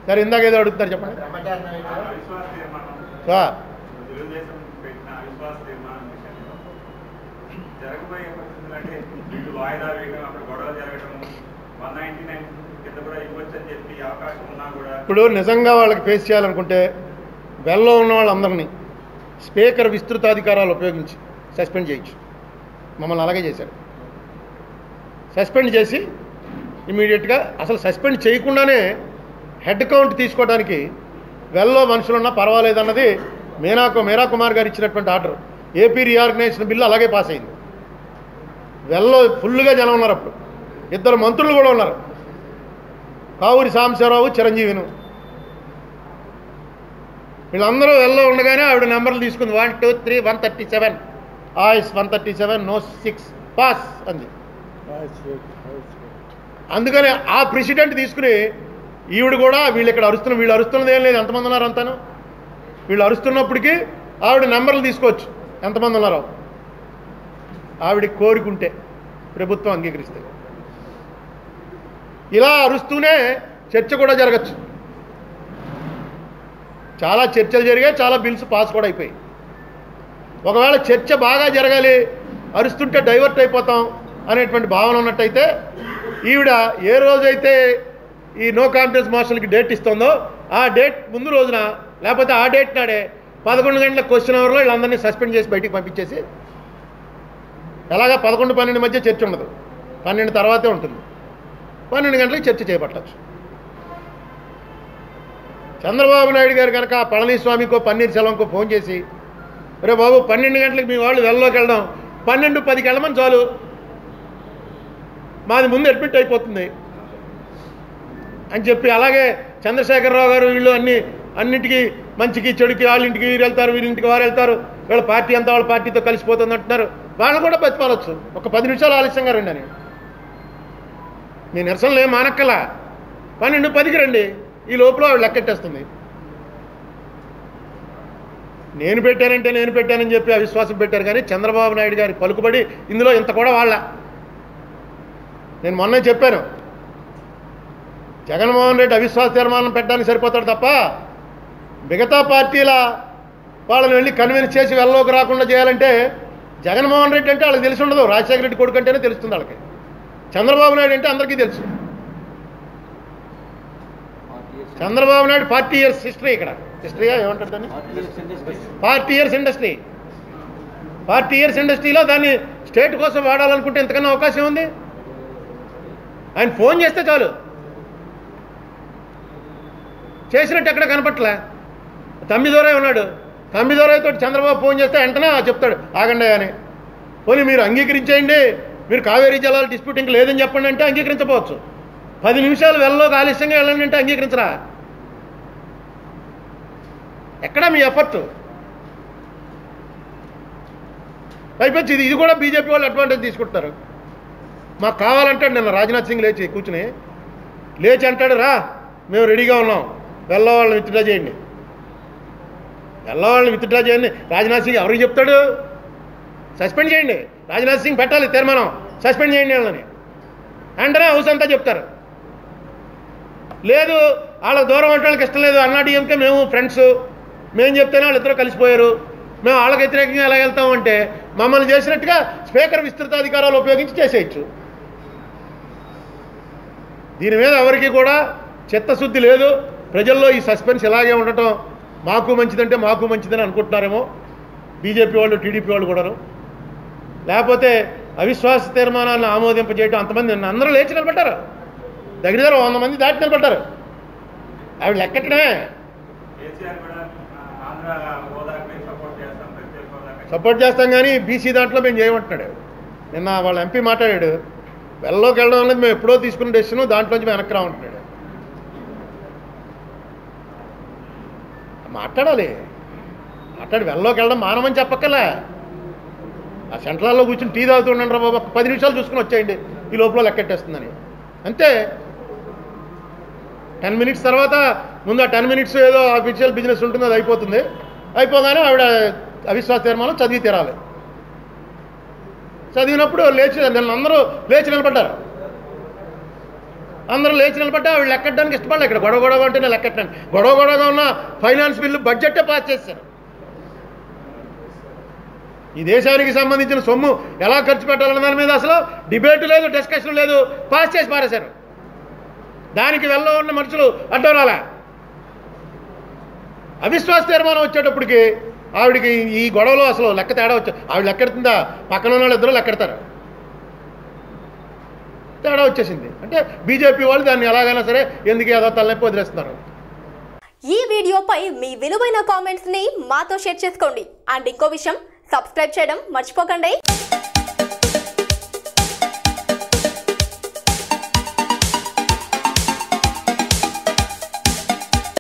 సరే ఇందాక ఏదో అడుగుతారు చెప్పండి. ఇప్పుడు నిజంగా వాళ్ళకి ఫేస్ చేయాలనుకుంటే వెల్లో ఉన్న వాళ్ళందరినీ స్పీకర్ విస్తృతాధికారాలు ఉపయోగించి సస్పెండ్ చేయొచ్చు. మమ్మల్ని అలాగే చేశారు. సస్పెండ్ చేసి ఇమీడియట్గా అసలు సస్పెండ్ చేయకుండానే హెడ్ కౌంట్ తీసుకోవడానికి వెల్లో మనుషులున్నా పర్వాలేదన్నది మీరా కుమార్ గారు ఇచ్చినటువంటి ఆర్డర్. ఏపీ రీఆర్గనైజేషన్ బిల్లు అలాగే పాస్ అయింది. వెల్లో ఫుల్గా జనం ఉన్నారు. అప్పుడు 2 మంత్రులు కూడా ఉన్నారు, కావూరి సాంబశివరావు, చిరంజీవిను. వీళ్ళందరూ వెల్లో ఉండగానే ఆవిడ నెంబర్లు తీసుకుంది. 1 2 3 137 ఆయిస్ 137 నో 6 పాస్ అంది. అందుకని ఆ ప్రెసిడెంట్ తీసుకుని ఈవిడ కూడా వీళ్ళు అరుస్తున్నది ఏం లేదు, ఎంతమంది ఉన్నారు అంతాను. వీళ్ళు అరుస్తున్నప్పటికీ ఆవిడ నెంబర్లు తీసుకోవచ్చు ఎంతమంది ఉన్నారో. ఆవిడ కోరుకుంటే ప్రభుత్వం అంగీకరిస్తే ఇలా అరుస్తూనే చర్చ కూడా జరగచ్చు. చాలా చర్చలు జరిగాయి, చాలా బిల్స్ పాస్ కూడా అయిపోయాయి. ఒకవేళ చర్చ బాగా జరగాలి, అరుస్తుంటే డైవర్ట్ అయిపోతాం అనేటువంటి భావన ఉన్నట్టయితే ఈవిడ ఏ రోజైతే ఈ నో కాన్ఫిడెన్స్ మోషన్కి డేట్ ఇస్తుందో ఆ డేట్ ముందు రోజున లేకపోతే ఆ డేట్ నాడే 11 గంటల క్వశ్చన్ అవర్లో వీళ్ళందరినీ సస్పెండ్ చేసి బయటికి పంపించేసి, ఎలాగా 11-12 మధ్య చర్చ ఉండదు, 12 తర్వాతే ఉంటుంది. 12 గంటలకు చర్చ చేపట్టచ్చు. చంద్రబాబు నాయుడు గారు కనుక పళనిస్వామికో పన్నీర్ సెల్వంకో ఫోన్ చేసి, రే బాబు 12 గంటలకు మీ వాళ్ళు వెల్లోకి వెళ్దాం, 12:10కి వెళ్ళమని చాలు, మాది ముందు అడ్మిట్ అయిపోతుంది అని చెప్పి, అలాగే చంద్రశేఖరరావు గారు వీళ్ళు అన్నింటికి మంచికి చెడుకి వాళ్ళింటికి వీరు వెళ్తారు, వీరింటికి వారు వెళ్తారు, వీళ్ళ పార్టీ అంతా వాళ్ళ పార్టీతో కలిసిపోతుంది అంటున్నారు, వాళ్ళు కూడా బతిమాలొచ్చు. ఒక 10 నిమిషాలు ఆలస్యంగా రండి అని. మీ నిరసనలు ఏం మానక్కలా, 12:10కి రండి, ఈ లోపల ఆవిడ లెక్కెట్టేస్తుంది. నేను పెట్టానని చెప్పి అవిశ్వాసం పెట్టారు. కానీ చంద్రబాబు నాయుడు గారి పలుకుబడి ఇందులో ఇంత కూడా వాళ్ళ. నేను మొన్నే చెప్పాను, జగన్మోహన్ రెడ్డి అవిశ్వాస తీర్మానం పెట్టడానికి సరిపోతాడు తప్ప మిగతా పార్టీల వాళ్ళని వెళ్ళి కన్విన్స్ చేసి వెళ్ళలోకి రాకుండా చేయాలంటే జగన్మోహన్ రెడ్డి అంటే వాళ్ళకి తెలిసి ఉండదు. రాజశేఖర రెడ్డి కొడుకు అంటేనే తెలుస్తుంది వాళ్ళకి. చంద్రబాబు నాయుడు అంటే అందరికీ తెలుసు. Chandrababu Naidu 40 years history. ఇక్కడ హిస్టరీగా ఏమంటారు దాన్ని? 40 years ఇండస్ట్రీ. 40 years ఇండస్ట్రీలో దాన్ని స్టేట్ కోసం వాడాలనుకుంటే ఎంతకన్నా అవకాశం ఉంది? ఆయన ఫోన్ చేస్తే చాలు, చేసినట్టు ఎక్కడ కనపట్లే. తమ్మిదోరై ఉన్నాడు, తమ్మిదోరైతో చంద్రబాబు ఫోన్ చేస్తే వెంటనే చెప్తాడు ఆగండి అని. పోనీ మీరు అంగీకరించేయండి, మీరు కావేరీ జలాల డిస్ప్యూట్ ఇంక లేదని చెప్పండి అంటే అంగీకరించకపోవచ్చు. 10 నిమిషాలు వెళ్ళలోకి ఆలస్యంగా వెళ్ళండి అంటే అంగీకరించరా? ఎక్కడా మీ ఎఫర్ట్? పైపెచ్చి ఇది కూడా బీజేపీ వాళ్ళు అడ్వాంటేజ్ తీసుకుంటున్నారు. మాకు కావాలంటాడు నిన్న రాజ్నాథ్ సింగ్ లేచి అంటాడు, రా మేము రెడీగా ఉన్నాం, వెళ్ళవాళ్ళని విత్డ్రా చేయండి, వెళ్ళవాళ్ళని విత్డ్రా చేయండి. రాజ్నాథ్ సింగ్ ఎవరికి చెప్తాడు? సస్పెండ్ చేయండి, రాజ్నాథ్ సింగ్ పెట్టాలి తీర్మానం, సస్పెండ్ చేయండి వాళ్ళని. వెంటనే హౌస్ అంతా చెప్తారు. లేదు వాళ్ళకి దూరం అంటే వాళ్ళకి ఇష్టం లేదు, అన్నాడీఎంకే మేము ఫ్రెండ్స్, మేము చెప్తేనే వాళ్ళు ఇద్దరు కలిసిపోయారు, మేము వాళ్ళకి వ్యతిరేకంగా ఎలా వెళ్తామంటే మమ్మల్ని చేసినట్టుగా స్పీకర్ విస్తృతాధికారాలు ఉపయోగించి చేసేయచ్చు. దీని మీద ఎవరికి కూడా చిత్తశుద్ధి లేదు. ప్రజల్లో ఈ సస్పెన్స్ ఇలాగే ఉండటం మాకు మంచిదంటే మాకు మంచిదని అనుకుంటున్నారేమో బీజేపీ వాళ్ళు, టీడీపీ వాళ్ళు కూడాను. లేకపోతే అవిశ్వాస తీర్మానాలను ఆమోదింపజేయడం అంతమంది అందరూ లేచి నిలబడ్డారు. దగ్గర 100 మంది దాటి నిలబడ్డారు. ఆవిడ లెక్కటమే. సపోర్ట్ చేస్తాం కానీ బీసీ దాంట్లో మేము చేయమంటున్నాడు. నిన్న వాళ్ళ ఎంపీ మాట్లాడాడు, వెళ్ళలోకి వెళ్ళడం అనేది మేము ఎప్పుడో తీసుకున్న డెసిషన్, దాంట్లోంచి మేము వెనక్కి రామంటున్నాడు. మాట్లాడాలి, వెళ్ళలోకి వెళ్ళడం మానమని చెప్పక్కలే. ఆ సెంట్రల్లో కూర్చొని టీ తాగుతుండండి రా బాబు, 10 నిమిషాలు చూసుకుని వచ్చేయండి, ఈ లోపల లెక్కెట్టేస్తుందని. అంతే. 10 minutes తర్వాత ముందు ఆ 10 minutes ఏదో అఫీషియల్ బిజినెస్ ఉంటుంది, అది అయిపోతుంది. అయిపోగానే ఆవిడ అవిశ్వాస తీర్మానం చదివి తీరాలి. చదివినప్పుడు నిన్న అందరూ లేచి నిలబడ్డారు. అందరూ లేచి నిలబట్టి ఆవిడ లెక్కడానికి ఇష్టపడలేదు. ఇక్కడ గొడవ ఉంటేనే లెక్కట్టండి. గొడవగా ఉన్న ఫైనాన్స్ బిల్లు బడ్జెట్టే పాస్ చేశారు. ఈ దేశానికి సంబంధించిన సొమ్ము ఎలా ఖర్చు పెట్టాలన్న దాని మీద అసలు డిబేట్ లేదు, డిస్కషన్ లేదు, పాస్ చేసి పారేశారు. దానికి వెళ్ళ ఉన్న మనుషులు అడ్డం రాలే. అవిశ్వాస తీర్మానం వచ్చేటప్పటికి ఆవిడికి ఈ గొడవలో అసలు లెక్క తేడా వచ్చా. ఆవిడ లెక్కెడుతుందా, పక్కన ఉన్న వాళ్ళు ఇద్దరు లెక్కెడతారు. తేడా వచ్చేసింది. అంటే బీజేపీ వాళ్ళు దాన్ని ఎలాగైనా సరే ఎందుకు ఏదో తలనొప్పి వదిలేస్తున్నారు. ఈ వీడియోపై మీ విలువైన కామెంట్స్ ని మాతో షేర్ చేసుకోండి. అండ్ ఇంకో విషయం, సబ్స్క్రైబ్ చేయడం మర్చిపోకండి.